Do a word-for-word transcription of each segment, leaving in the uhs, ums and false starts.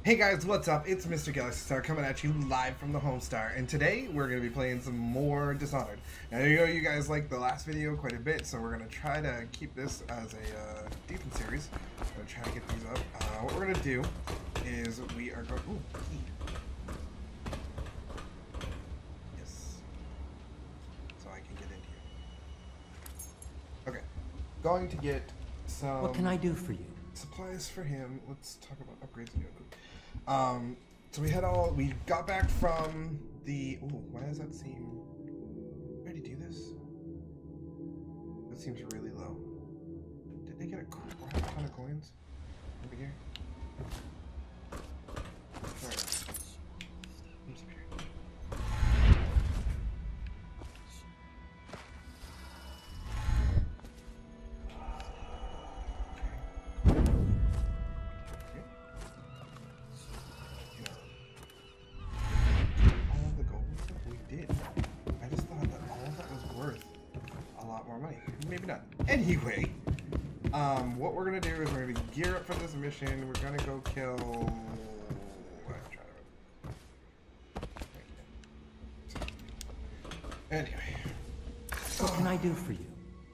Hey guys, what's up? It's Mister Galaxy Star coming at you live from the Homestar, and today we're going to be playing some more Dishonored. Now, I know you guys liked the last video quite a bit, so we're going to try to keep this as a uh, decent series. We're going to try to get these up. Uh, what we're going to do is we are going... Ooh, key. Yes. So I can get in here. Okay. Going to get some... What can I do for you? Supplies for him. Let's talk about upgrades and equipment. Um, so we had all, we got back from the, ooh, why does that seem, did I already do this? That seems really low. Did they get a crap ton of coins over here? Sorry. Who's up here? Maybe not. Anyway, um, what we're gonna do is we're gonna gear up for this mission. We're gonna go kill. What? Anyway, what can I do for you?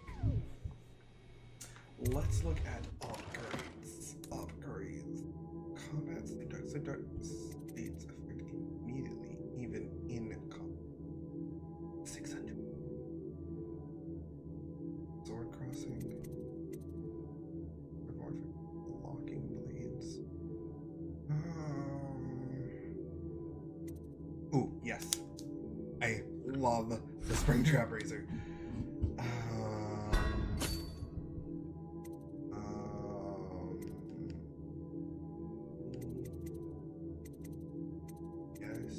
Let's look at upgrades. Upgrades. Combat states effect immediately, even in combat. six hundred. Sword crossing, locking blades. Um, ooh, yes. I love the spring trap razor. Um, um, yes.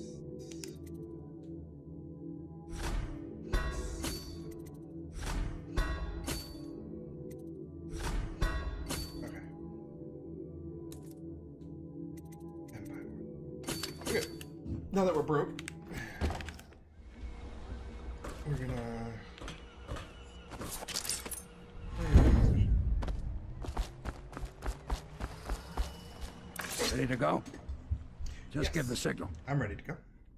Okay, now that we're broke, we're gonna... Ready to go? Just Yes. give the signal. I'm ready to go.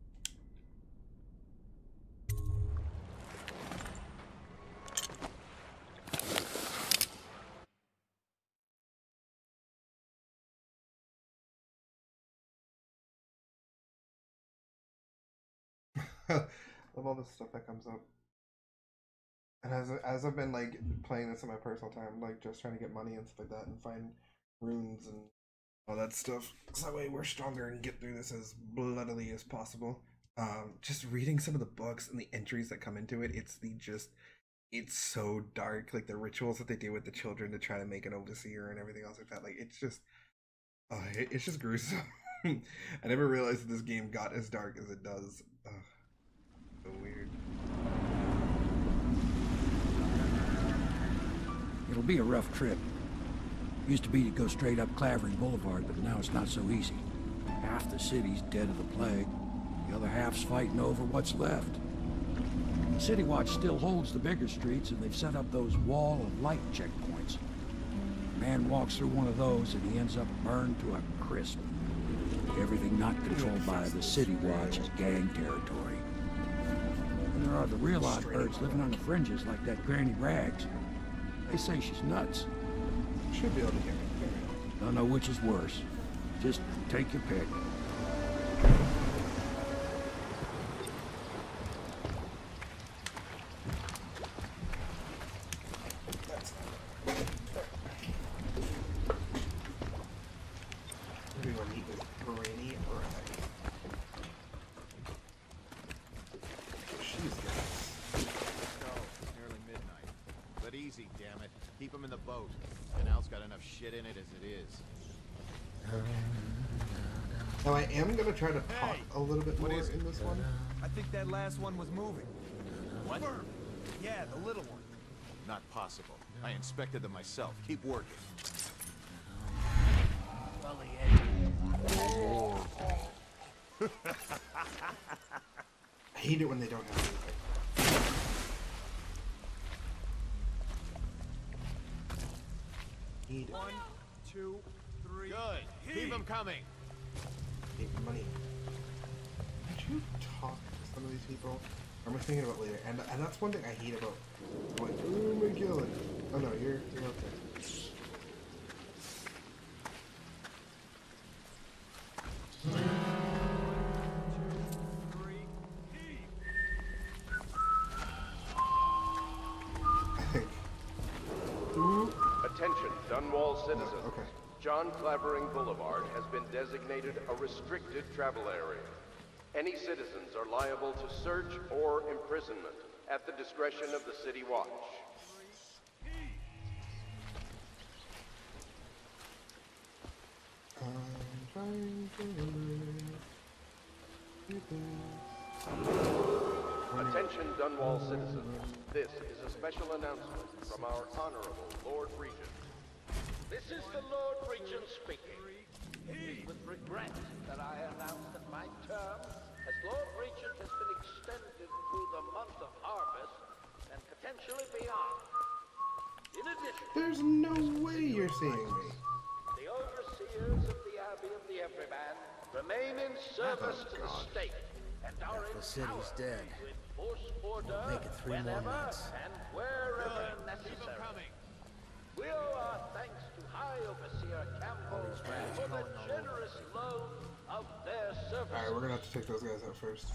Love all the stuff that comes up. And as as I've been like playing this in my personal time, like just trying to get money and stuff like that, and find runes and all that stuff, so that way we're stronger and get through this as bloodily as possible. Um, just reading some of the books and the entries that come into it, it's the just, it's so dark. Like the rituals that they do with the children to try to make an overseer and everything else like that. Like it's just, uh, it, it's just gruesome. I never realized that this game got as dark as it does. Uh, So weird. It'll be a rough trip. Used to be to go straight up Clavering Boulevard, but now it's not so easy. Half the city's dead of the plague. The other half's fighting over what's left. City Watch still holds the bigger streets, and they've set up those wall of light checkpoints. A man walks through one of those, and he ends up burned to a crisp. Everything not controlled by the City Watch is gang territory. And there are the real odd birds living on the fringes like that Granny Rags. They say she's nuts. Should be able to hear me. Don't know which is worse. Just take your pick. That's not Who do you want to meet with? Granny Rags. She's got Go. It's nearly midnight. But easy, damn it. Keep them in the boat. Canal's got enough shit in it as it is. Now I am gonna try to talk Hey, a little bit more what is it? in this one. I think that last one was moving. What? Yeah, the little one. Not possible. I inspected them myself. Keep working. I hate it when they don't have anything. Need it. One, two, three. Good. Keep them coming. Need money. Did you talk to some of these people? Or am I thinking about later? And and that's one thing I hate about going, ooh, McGillen. Oh no, you're you're okay. I think. Ooh. Attention, Dunwall citizens. No, okay. John Clavering Boulevard has been designated a restricted travel area. Any citizens are liable to search or imprisonment at the discretion of the City Watch. I'm trying to remember. Attention, Dunwall citizens. This is a special announcement from our Honorable Lord Regent. This is the Lord Regent speaking. It is with regret that I announce that my term as Lord Regent has been extended through the month of harvest and potentially beyond. In addition, There's no way you're seeing me. the overseers of the Abbey of the Everyman remain in service Oh, to the God. state and are The city's empowered dead. to enforce order Make it three more whenever months. and wherever necessary. We owe our thanks to High Overseer Campbell for the generous loan of their services. Alright, we're gonna have to take those guys out first.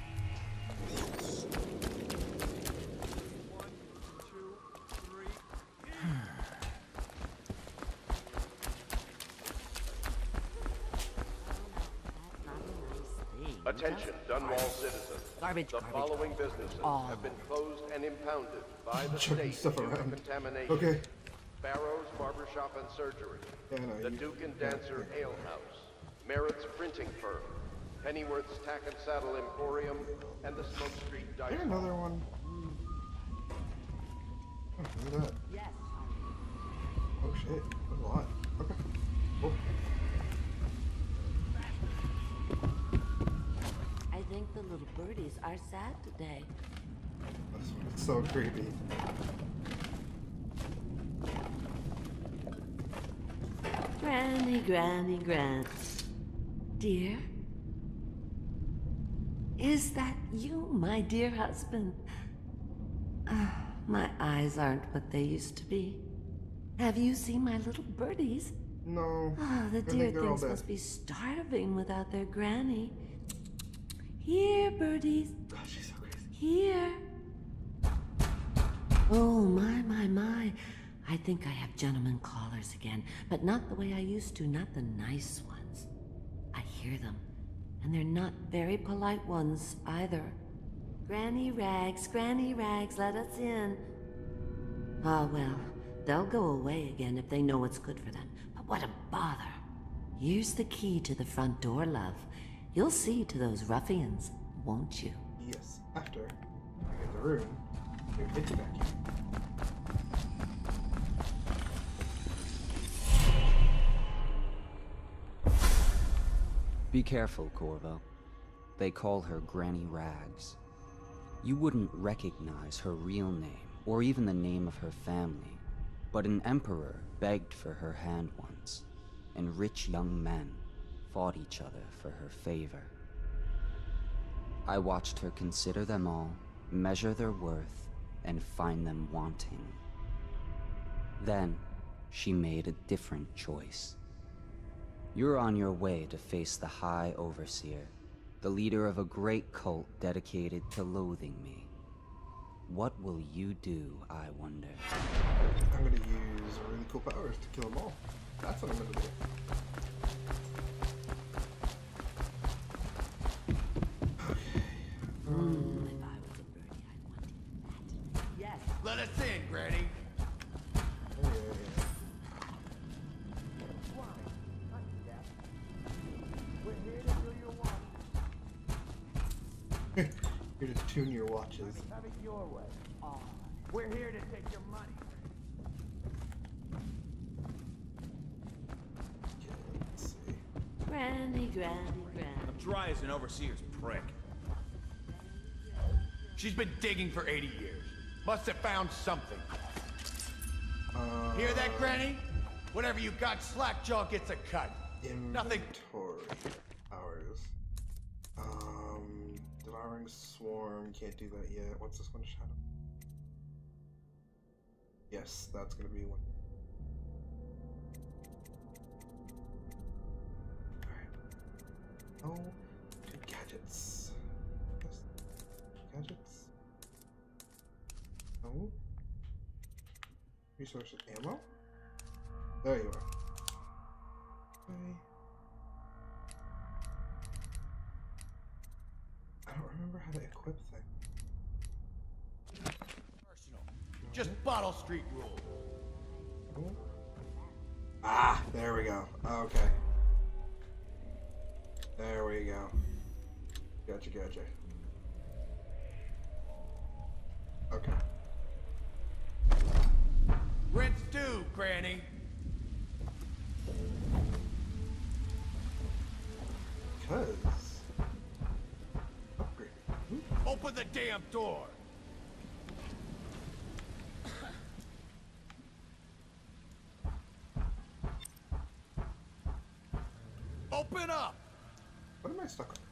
Attention, Dunwall citizens. Garbage, The garbage. following businesses All have been closed and impounded by the Chucking state stuff due to around. contamination. Okay. Barrow's Barbershop and Surgery. Yeah, no, the you- Duke and yeah, Dancer yeah. Ale House. Merritt's Printing Firm. Pennyworth's Tack and Saddle Emporium. And the Smoke Street Is Dice there Hall. another one? Oh, look at that. Yes. Oh shit, that's a lot. Okay. Cool. I think the little birdies are sad today. That's so creepy. Granny, Granny, Granny. Dear? Is that you, my dear husband? Ah, my eyes aren't what they used to be. Have you seen my little birdies? No. Ah, the I dear think they're all things dead. must be starving without their granny. Here, birdies. God, she's so crazy. Here. Oh, my, my, my. I think I have gentlemen callers again, but not the way I used to, not the nice ones. I hear them, and they're not very polite ones either. Granny Rags, Granny Rags, let us in. Ah, well, they'll go away again if they know what's good for them. But what a bother. Here's the key to the front door, love. You'll see to those ruffians, won't you? Yes. After I get the room, you get you back here. Be careful, Corvo. They call her Granny Rags. You wouldn't recognize her real name, or even the name of her family, but an emperor begged for her hand once, and rich young men fought each other for her favor. I watched her consider them all, measure their worth, and find them wanting. Then, she made a different choice. You're on your way to face the High Overseer, the leader of a great cult dedicated to loathing me. What will you do, I wonder? I'm gonna use really cool powers to kill them all. That's what I'm gonna do. Mm, if I was a birdie, I'd want that. Yes. Let us in, Granny. Oh, yeah, yeah. Here to tune your watches. Have it your way. Oh, we're here to take your money. Okay, let's see. Granny, Granny, Granny. I'm dry as an overseer's prick. She's been digging for eighty years. Must have found something. Uh, Hear that, Granny? Whatever you got, Slackjaw gets a cut. Nothing. Inventory. Swarm, can't do that yet. What's this one? Shadow? Yes, that's gonna be one. Alright. Oh, to gadgets. Yes. Gadgets. No. Resources, ammo? There you are. Okay. I don't remember how to equip things. Personal. Just Bottle Street rules. Oh. Ah, there we go. Okay. There we go. Gotcha, gotcha. Okay. Rent's due, Granny. Cause upgrade. Ooh. Open the damn door. Open up. What am I stuck on?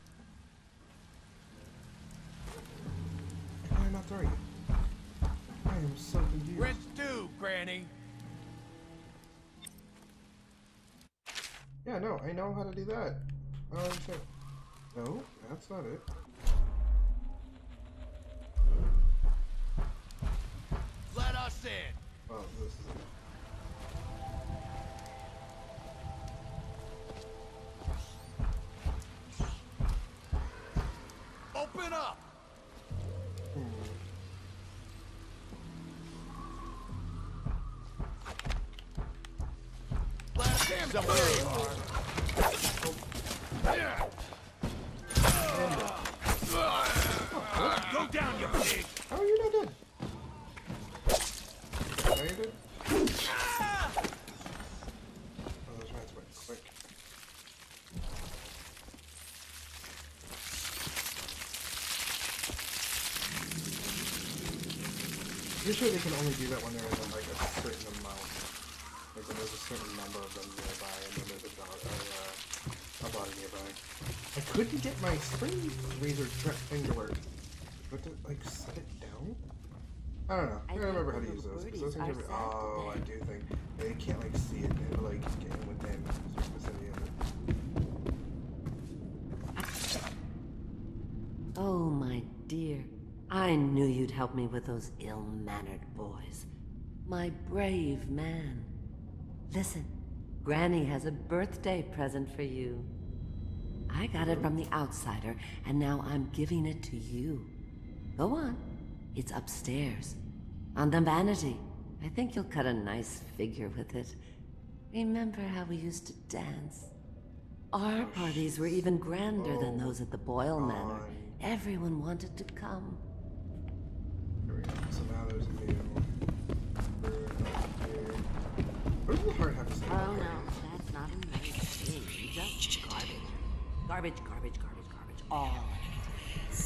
Why am I not throwing it? I am so confused. Rent's due, Granny. Yeah, no, I know how to do that. I don't understand. No, that's not it. Let us in. Oh, this is it. Open up. Hmm. Let us in. Somewhere you are. Go down, you pig! How are you not dead? Now you're dead? Oh, those rats went quick. Pretty sure they can only do that when they're in like a certain amount. Like when there's a certain number of them nearby, and then there's a dog, or uh, a body nearby. I couldn't get my spring razor thing to work. But to like set it down? I don't know. I don't remember how to use those. Because those things are. Oh, I do think they can't like see it. They have to like get in within the vicinity of it. Oh, my dear. I knew you'd help me with those ill-mannered boys. My brave man. Listen, Granny has a birthday present for you. I got it from the outsider, and now I'm giving it to you. Go on. It's upstairs. On the vanity. I think you'll cut a nice figure with it. Remember how we used to dance? Our parties were even grander than those at the Boyle Manor. Everyone wanted to come. There we go. So now there's a new room here. What does the heart have to say? Oh no, that's not a nice thing. Just garbage. Garbage, garbage, garbage, garbage. All of it.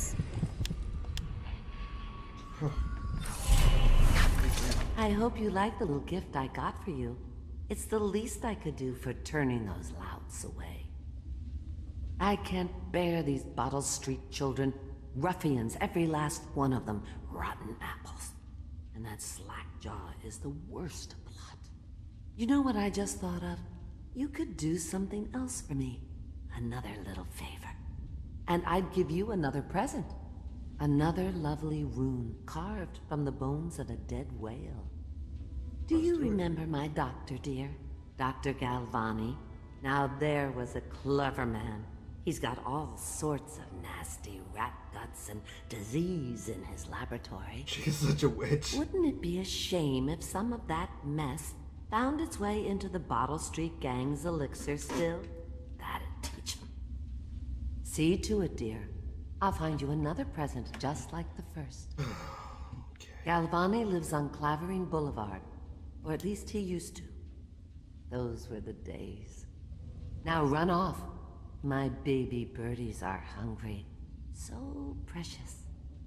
I hope you like the little gift I got for you. It's the least I could do for turning those louts away. I can't bear these Bottle Street children. Ruffians, every last one of them. Rotten apples. And that slack jaw is the worst blot. You know what I just thought of? You could do something else for me. Another little favor. And I'd give you another present. Another lovely rune carved from the bones of a dead whale. Do you remember my doctor, dear? Doctor Galvani? Now there was a clever man. He's got all sorts of nasty rat guts and disease in his laboratory. She's such a witch. Wouldn't it be a shame if some of that mess found its way into the Bottle Street Gang's elixir still? That'd teach him. See to it, dear. I'll find you another present just like the first. Okay. Galvani lives on Clavering Boulevard, or at least he used to. Those were the days. Now run off. My baby birdies are hungry. So precious.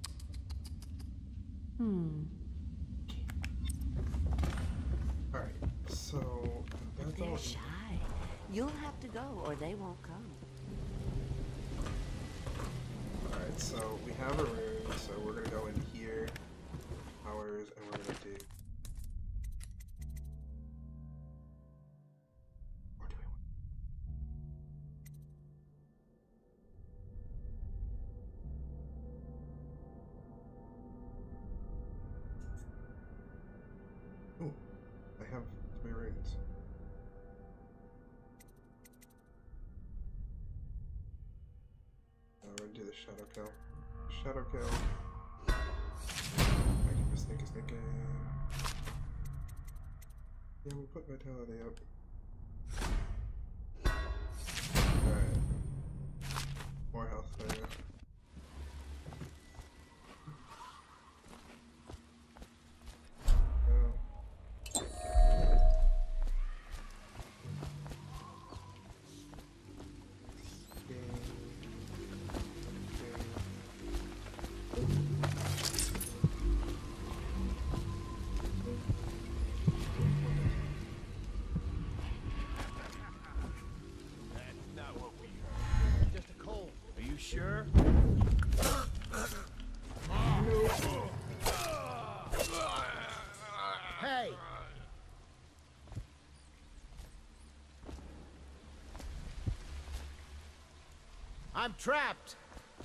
Hmm. Alright, so that's They're all. shy. You'll have to go, or they won't come. Alright, so we have a rune, so we're gonna go in here, powers, and we're gonna do. Or do we want? Ooh, I have three runes. Now we're gonna do the shadow kill. Shadow kill. I keep a sneaky sneaky. Yeah, we'll put vitality up. Alright. More health there. Sure? Hey! I'm trapped!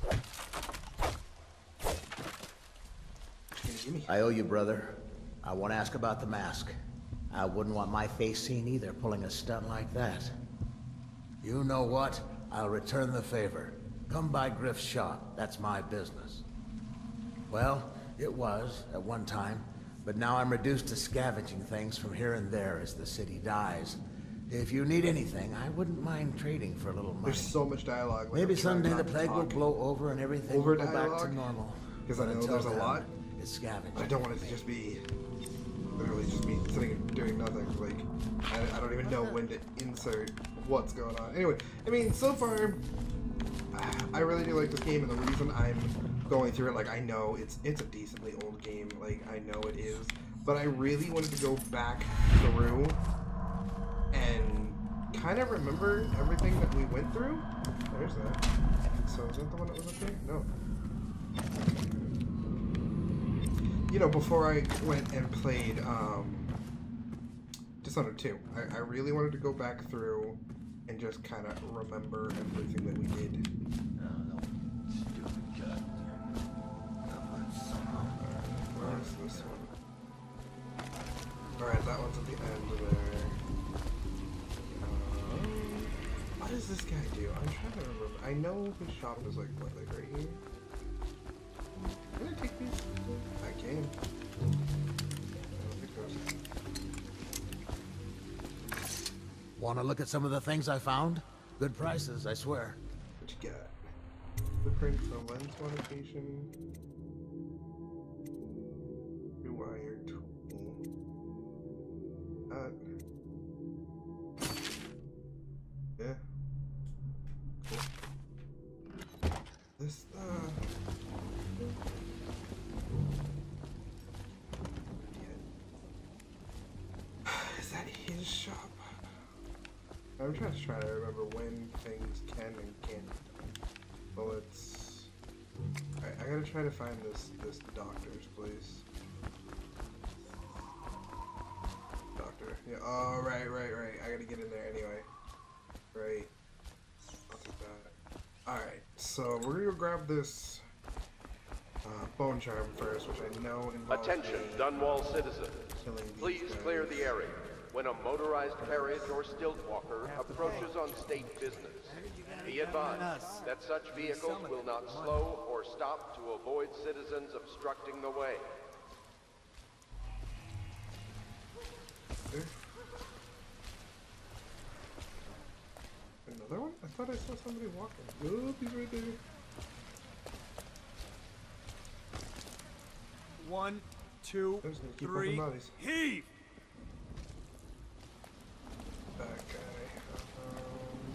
I owe you, brother. I won't ask about the mask. I wouldn't want my face seen either, pulling a stunt like that. You know what? I'll return the favor. Come by Griff's shop. That's my business. Well, it was, at one time, but now I'm reduced to scavenging things from here and there as the city dies. If you need anything, I wouldn't mind trading for a little money. There's so much dialogue. Like Maybe I'm trying someday not the to plague will talk blow over and everything over will go back to dialogue, normal. because I But know until there's a then, lot. It's scavenging. I don't want it to just be literally just me sitting and doing nothing. Like I, I don't even know when to insert what's going on. Anyway, I mean, so far, I really do like this game, and the reason I'm going through it, like I know it's it's a decently old game, like I know it is, but I really wanted to go back through and kind of remember everything that we went through. There's that. So is that the one that was up here? No. You know, before I went and played um, Dishonored two, I, I really wanted to go back through and just kind of remember everything that we did. Where's this one? Alright, that one's at the end of there. Um, what does this guy do? I'm trying to remember. I know his shop is like, what, like right here? Can I take these? I can. I don't think those. Want to look at some of the things I found? Good prices, I swear. What you got? Blueprint for lens modification. Rewire tool. Uh, yeah. Cool. This, uh... Is that his shop? I'm just trying to remember when things can and can't be done. Well, it's... I, I gotta try to find this, this doctor's place. Doctor. Yeah, oh, right, right, right. I gotta get in there anyway. Right. I'll take that. Alright, so we're gonna go grab this uh, bone charm first, which I know involves... Attention, Dunwall citizens. Please clear the area when a motorized carriage or stilt walker approaches on state business. Be advised that such vehicles will not slow or stop to avoid citizens obstructing the way. There. Another one? I thought I saw somebody walking. Oh, he's right there. One, two, three, heave! That guy. Um...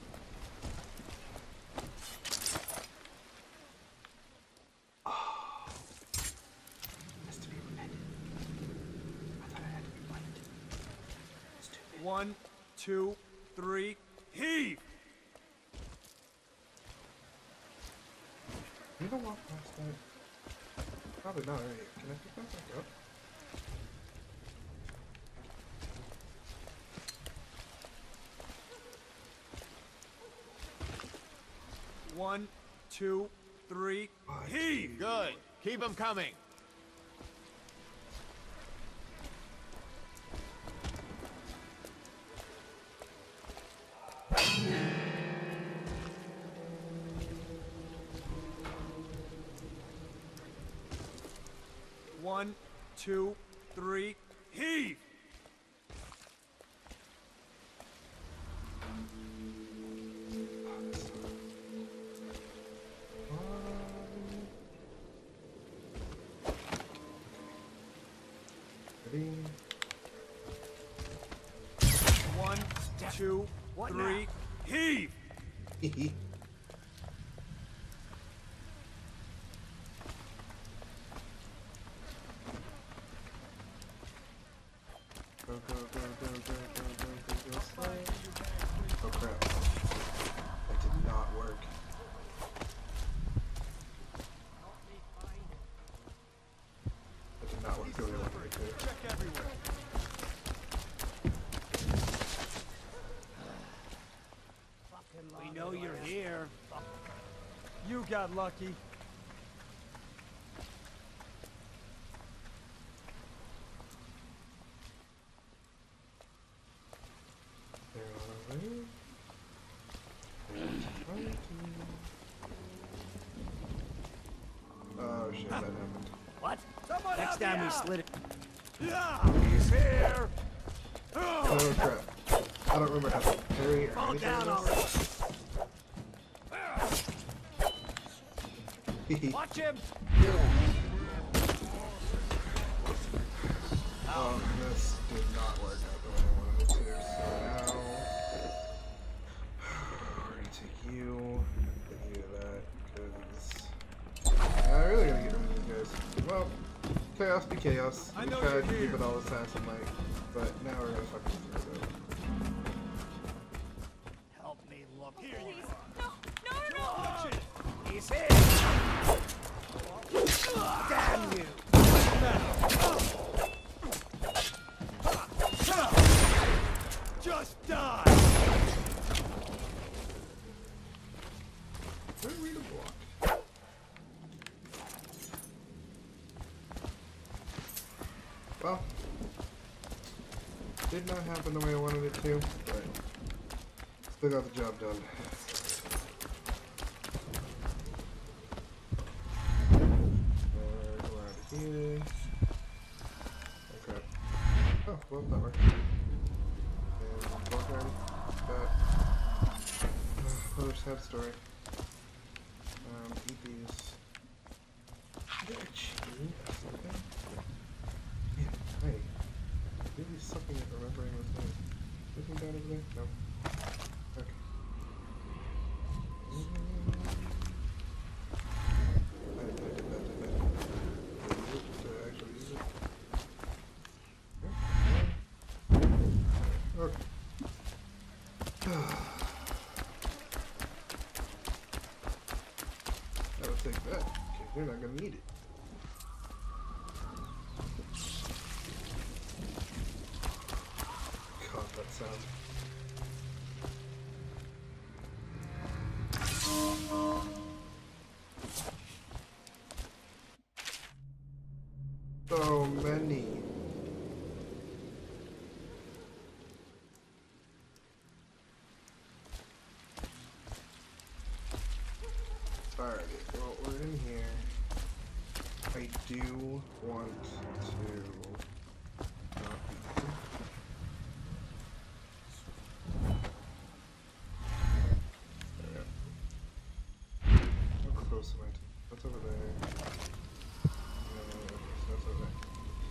Oh. Has to be repented. I thought I had to be blinded. Stupid. One, two, three, heave! You don't walk past that. Probably not, right? Can I pick that back up? One, two, three, heave! Good. Keep them coming. One, two, three, heave! One, two, three, heave! Go, go, go, go, go, go, go, go, go, slide. Oh crap. That did not work. That did not work the way I wanted it to. Check everywhere. We know you're here. You got lucky. Oh shit, that happened. What? Someone Next time we slit it. Yeah, he's here. Oh crap. I don't remember how to parry or Fall anything down else. already. Watch him. Oh, this did not work out the way I wanted it to, so now we're gonna take you and you that, because I really gotta get rid of these guys. Well, chaos be chaos. I We know tried you're to keep here. it all assassin like, but now we're gonna fucking through it. Help me look. Here you Please. are. No, no, no, Watch it. He's here. Damn you. Just die. Where are we to block? Well, did not happen the way I wanted it to, but still got the job done. We're out of here. Okay. Oh, well, that worked. And walk around. Got another sad story. Um, eat these. Did I cheat or something? Yeah, hey. Maybe something that remembering was nice. Anything down over there? No. Okay. I did, I did that, did I? Did I use it? Did I actually use it? Okay. I will take that, because you're not gonna need it. God, that sound. So many. Alright, well, we're in here. I do want to not be there. How close am I to? What's over there? No, okay, so that's over there.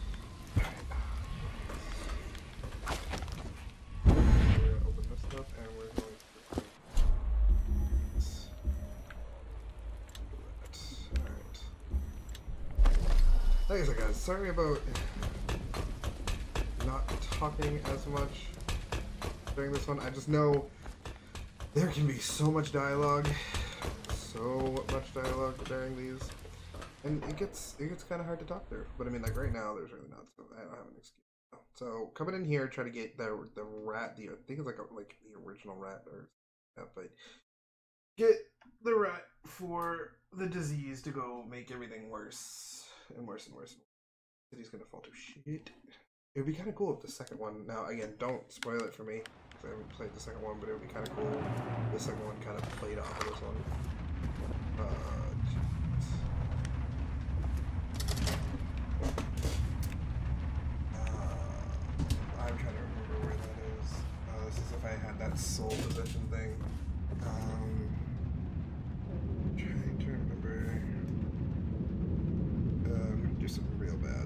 Alright. We're gonna open this up and we're going to like I said, guys, sorry about not talking as much during this one. I just know there can be so much dialogue, so much dialogue during these, and it gets it gets kind of hard to talk through. But I mean, like right now, there's really not. So I don't have an excuse. So coming in here, try to get the the rat. The I think it's like a, like the original rat or yeah, but get the rat for the disease to go make everything worse and worse and worse. The city's gonna fall to shit. It would be kind of cool if the second one. Now again, don't spoil it for me because I haven't played the second one, but it would be kind of cool. If the second one kind of played off of this one. Uh, I'm trying to remember where that is. Uh, this is if I had that soul possession thing. Um, trying to remember. Uh, I'm gonna do something real bad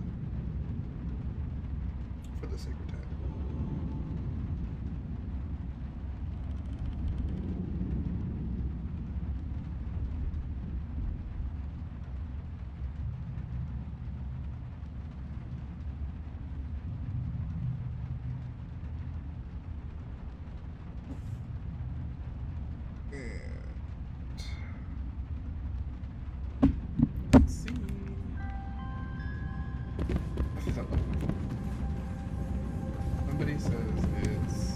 for the sake of time. Somebody says it's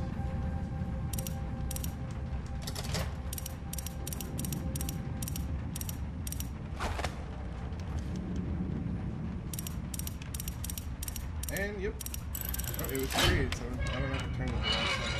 and yep, oh, it was created, so I don't have to turn it the last time.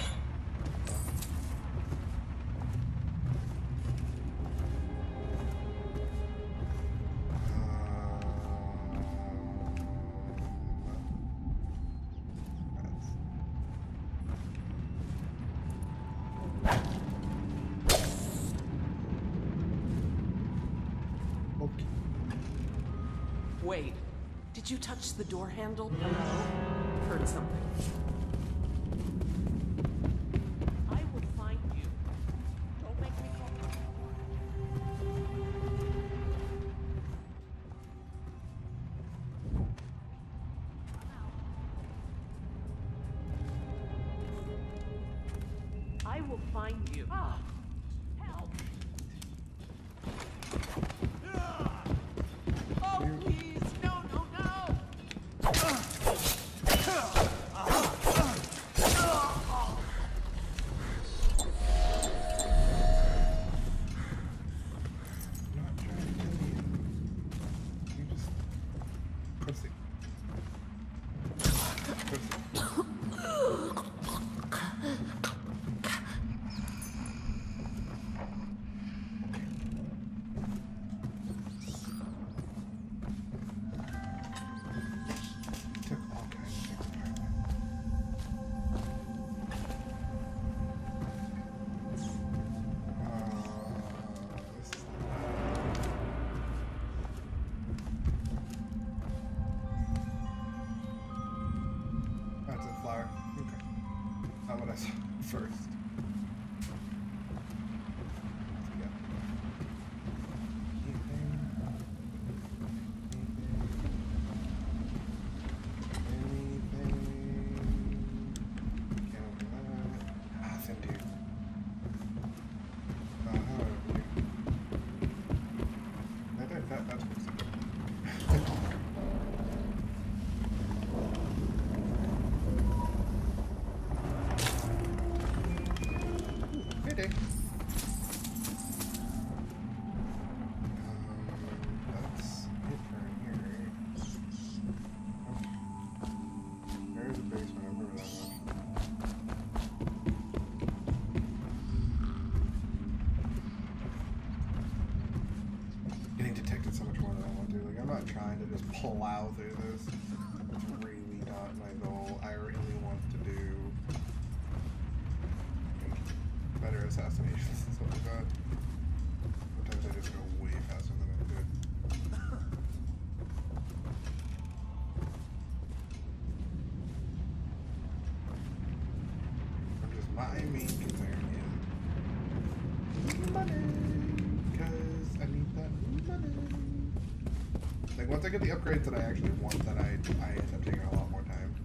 Wait, did you touch the door handle? Hello? Heard something. I will find you. Don't make me call. I will find you. Ah, help! Oh, please! No, no, no! First. Yeah. Trying to just plow through this. It's really not my goal. I really want to do better assassinations and stuff like that. Sometimes I just go way faster than I could. I'm just my main concern is money, because I need that money. Like, once I get the upgrades that I actually want, then I, I end up taking a lot more time.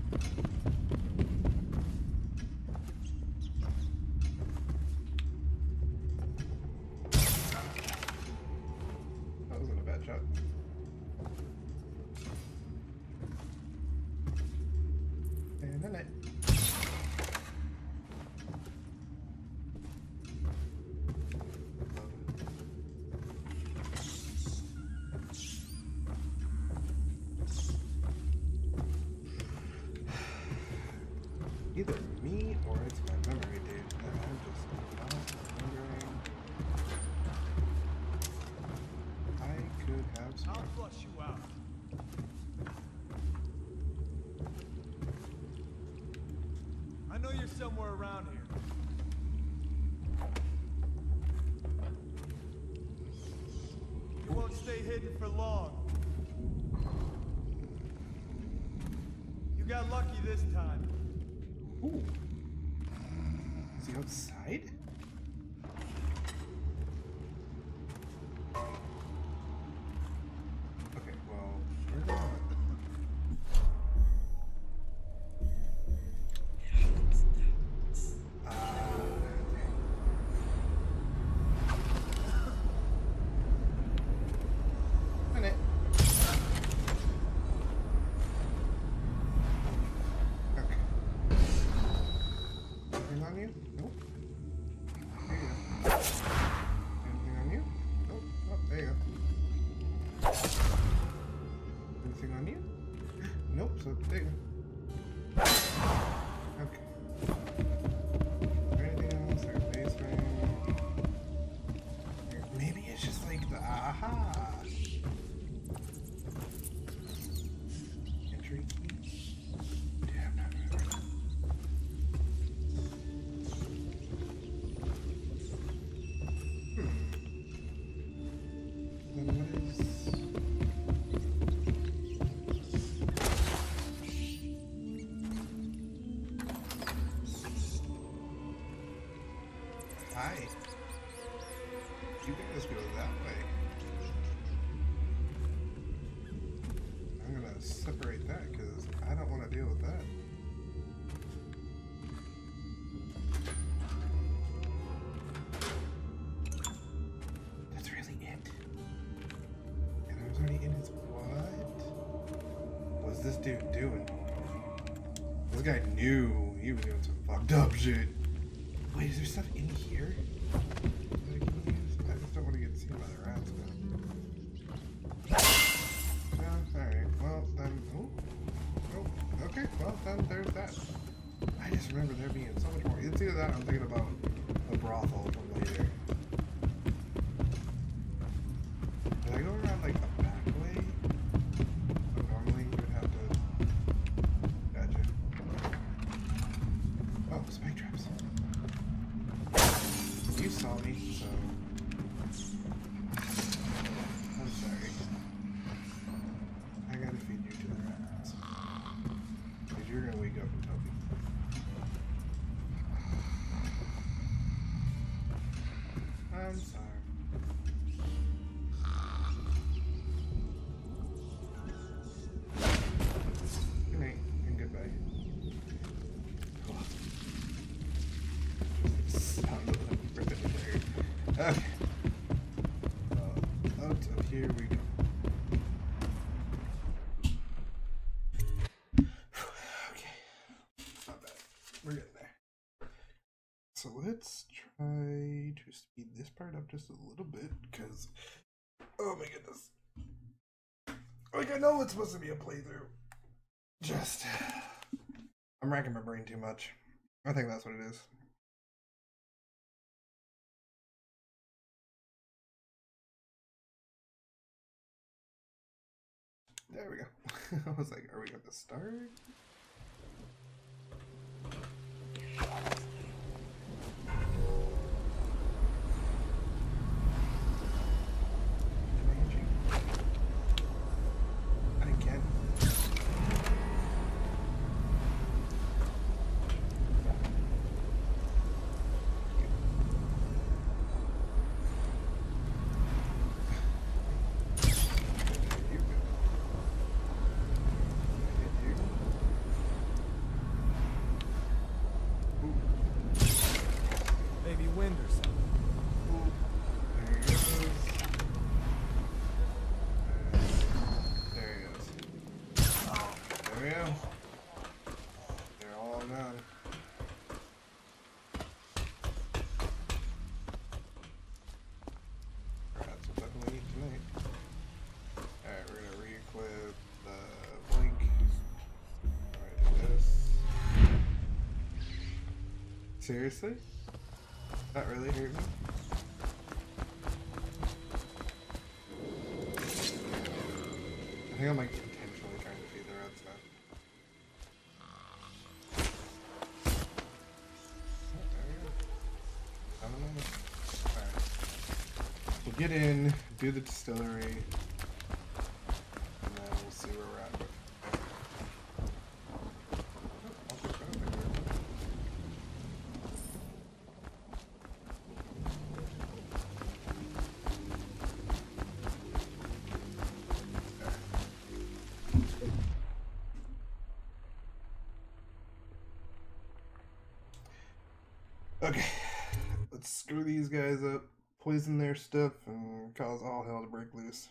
somewhere around here. You won't stay hidden for long. You got lucky this time. Ooh. Is he outside? Okay, well, we're not. So there you go. Okay. Is there anything else? There's basement. Maybe it's just like the aha. Entry key. Damn, not really. Hmm. Then what is? Hi. You can just go that way. I'm gonna separate that because I don't want to deal with that. That's really it. And I was already in his what? What's this dude doing? This guy knew he was doing some fucked up shit. Wait, is there stuff in here that I can use? I just don't want to get seen by the rats, man. No, alright. Well, then... Oh. Oh, okay. Well, then there's that. I just remember there being so much more. It's either that or I'm thinking about the brothel from later. Did I go around, like, the back way? So normally you would have to... Gotcha. Oh, spike traps. You saw me, so I'm sorry. I gotta feed you to the rats. Because you're gonna wake up and tell me. I'm sorry. Good night and goodbye. Sound of them for the day. Okay. Uh, out of here we go. Okay. Not bad. We're getting there. So let's try to speed this part up just a little bit because, oh my goodness. Like, I know it's supposed to be a playthrough. Just, I'm racking my brain too much. I think that's what it is. There we go. I was like, are we going to start? Again. Maybe wind or something. There he goes. There he goes. There we go. They're all gone. That's what we need tonight. Alright, we're gonna re-equip the blink. Alright, do this. Seriously? That really hurt me? I think I'm like intentionally trying to feed the rats now. get in, do the distillery, and then we'll see where we're at with. Okay, let's screw these guys up, poison their stuff, and cause all hell to break loose.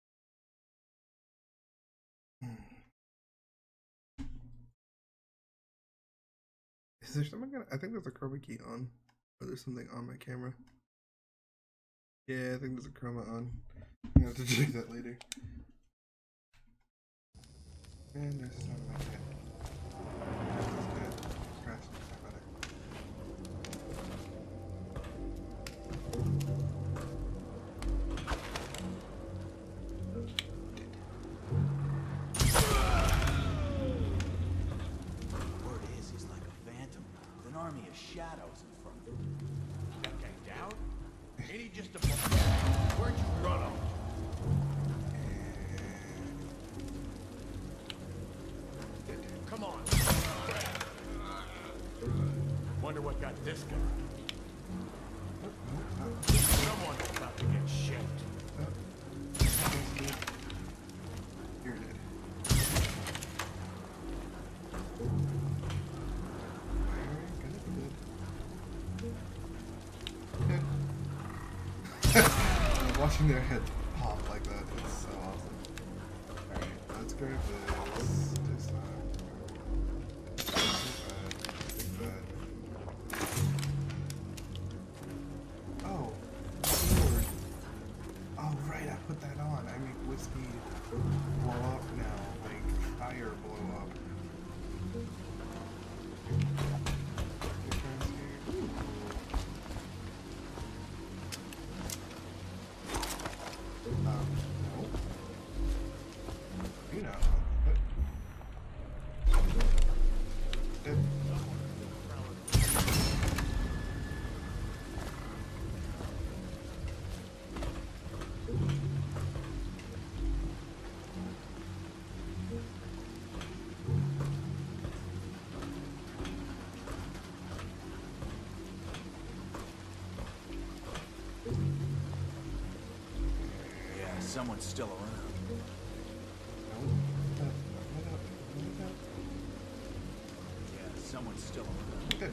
Is there something gonna, I think there's a chroma key on. Or there's something on my camera. Yeah, I think there's a chroma on. I'm gonna have to check that later. And there's some on my head. Scratch. Army of shadows in front of him. That guy down? Ain't he just a... Where'd you run him? Come on. Wonder what got this guy. Someone's about to get shipped. You're dead. Watching their head pop like that is so awesome. Alright, let's grab this. This one. Big bad. Oh, Lord. Oh, right, I put that on. I make whiskey blow up now. Like, fire blow up. Someone's still around. Yeah, someone's still around. Good.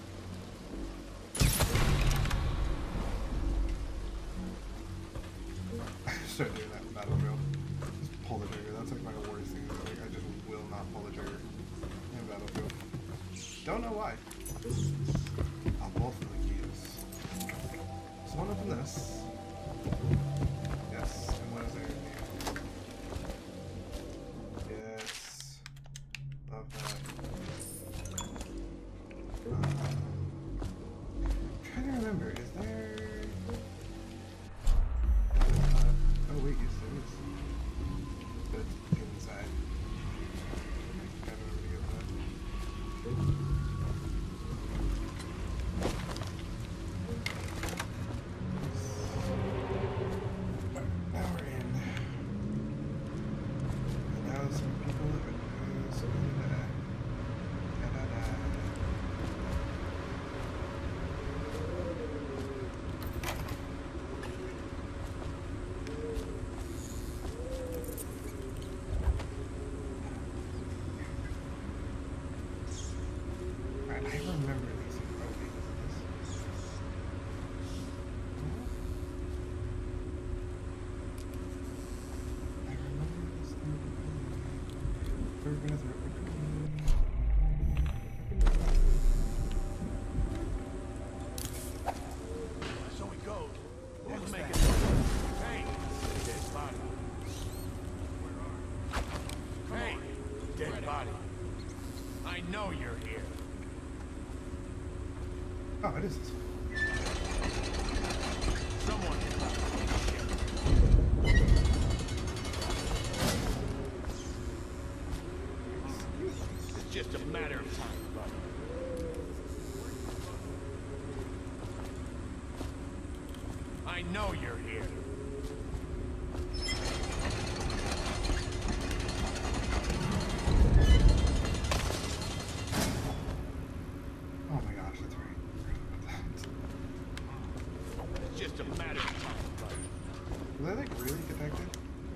Start doing that in Battlefield. Just pull the trigger. That's like my worst thing. Like, I just will not pull the trigger in Battlefield. Don't know why. I'll both of the keys. So one open this. Yes. Yes. Love that. Um, I'm trying to remember, is there... Uh, oh wait, yes there is. But it's inside. I can't remember to get that. Now we're in. And now some people are doing some da da da da. I remember these. Oh, wait, is it this? I remember this thing. We're gonna throw it. So we go. Who's making... Hey! Dead body. Hey! Dead body. I know you're here. Oh, it is this one. Someone is about to get shipped. It's just a matter of time, buddy. I know you're here. Oh my gosh, that's right. It's just a matter of time, buddy. Was I like really detected?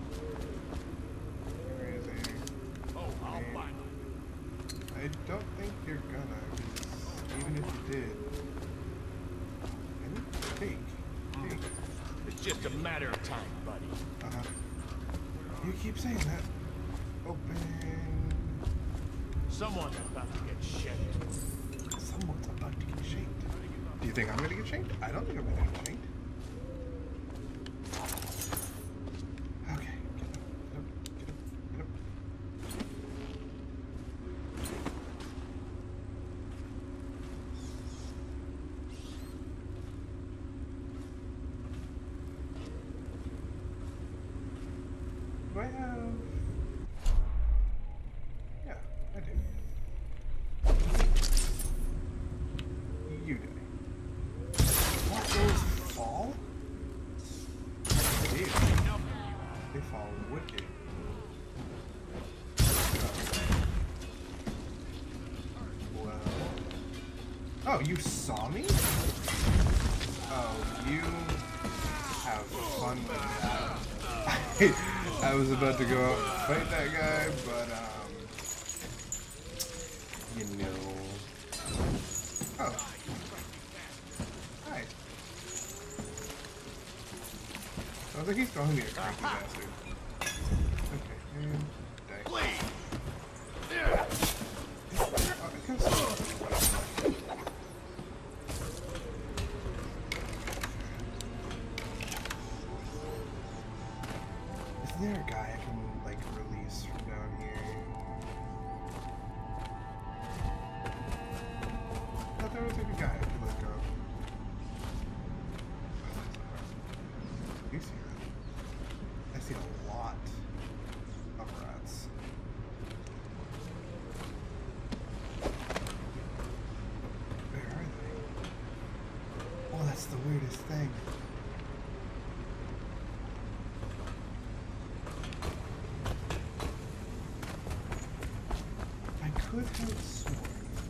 Crazy. Oh, I'll find them. I don't think you're gonna, 'cause even if you did. And cake. Cake. It's just a matter of time, buddy. Uh-huh. You keep saying that. Open. Someone's about to get shanked. Someone's about to get shanked. Do you think I'm gonna get shanked? I don't think I'm gonna get shanked. Okay, get up, get up, get up, get up. Do I have... Yeah, I do. You do. What, those fall? They do. They fall wicked. Well... Oh, you saw me? Oh, you have fun with that. I was about to go out and fight that guy, but, um... you know... Oh. Hi. Sounds like he's calling me a cranky bastard. Okay, and... die. Oh, I can see. Is there a guy I can, like, release from down here? I thought there was like a guy I could let go. You see that? I see a lot of rats. Where are they? Oh, that's the weirdest thing. I could have sworn.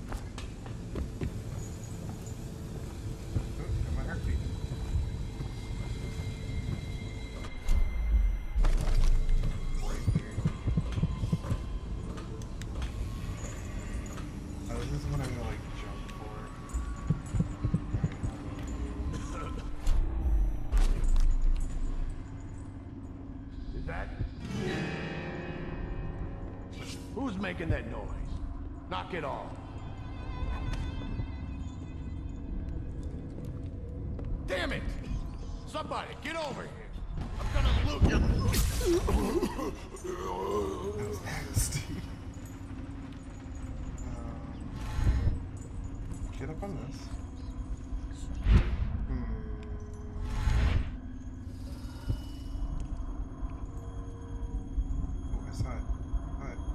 Oh, got my heartbeat. Right here. Oh, this is what I'm gonna like jump for. Is that? Who's making that noise? Knock it off. Damn it! Somebody, get over here. I'm gonna loot you. That was nasty. Um, get up on this. Hmm. Oh, I saw it. Saw it.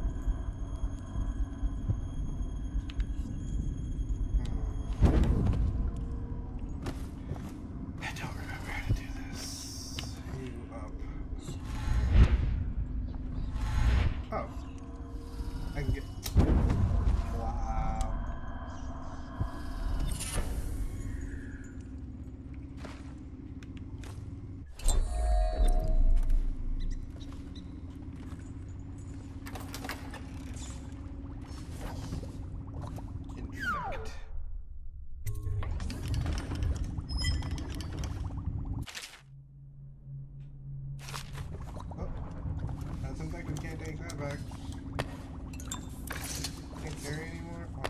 I don't remember how to do this. You up. Oh. I can get... Wow. Infect. Oh, that's infect. We can't take that back. Can't carry anymore. Aww.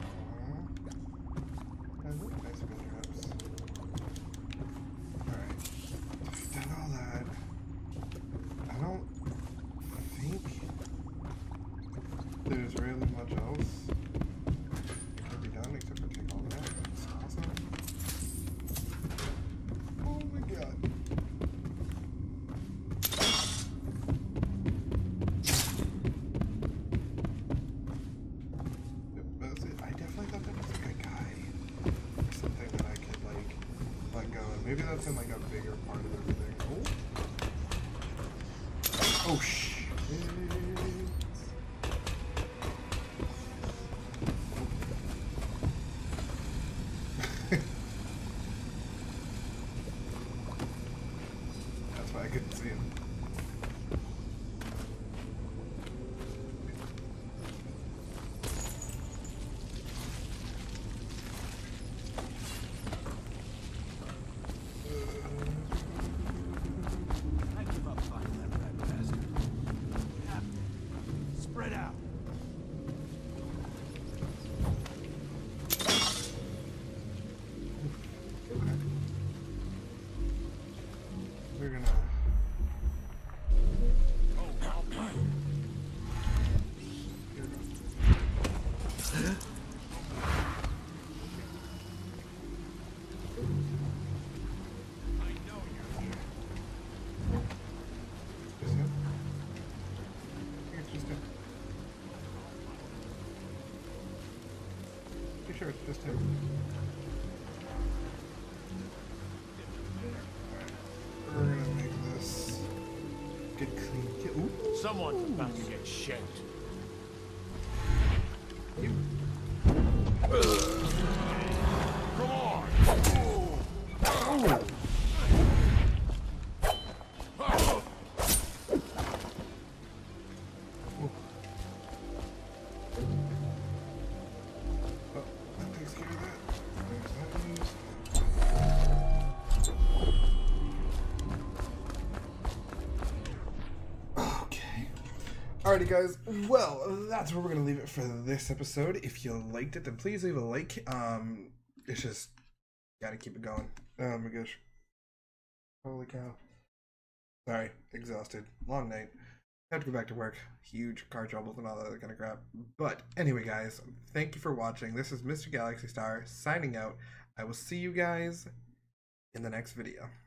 That look nice spin traps. Alright. We've done all that. I don't think there's really much else that can be done except for take all that. That's awesome. Oh my god. Yep, that's it. I definitely thought that was like a guy or something that I could like let go. And maybe that's in like a bigger part of everything. Oh, oh shit. That's why I couldn't see him. We're gonna. Just him? I think it's just him. Pretty sure it's just him. We're gonna make this good clean kill. Ooh. Someone's about to get shanked. You. Come on! Oh. Oh, that takes care of that. There's that news. Okay. Alrighty, guys. Well, that's where we're gonna leave it for this episode. If you liked it, then please leave a like. Um, it's just gotta keep it going. Oh my gosh. Holy cow. Sorry, exhausted. Long night. Have to go back to work. Huge car troubles and all that other kind of crap. But anyway, guys, thank you for watching. This is Mister Galaxy Star signing out. I will see you guys in the next video.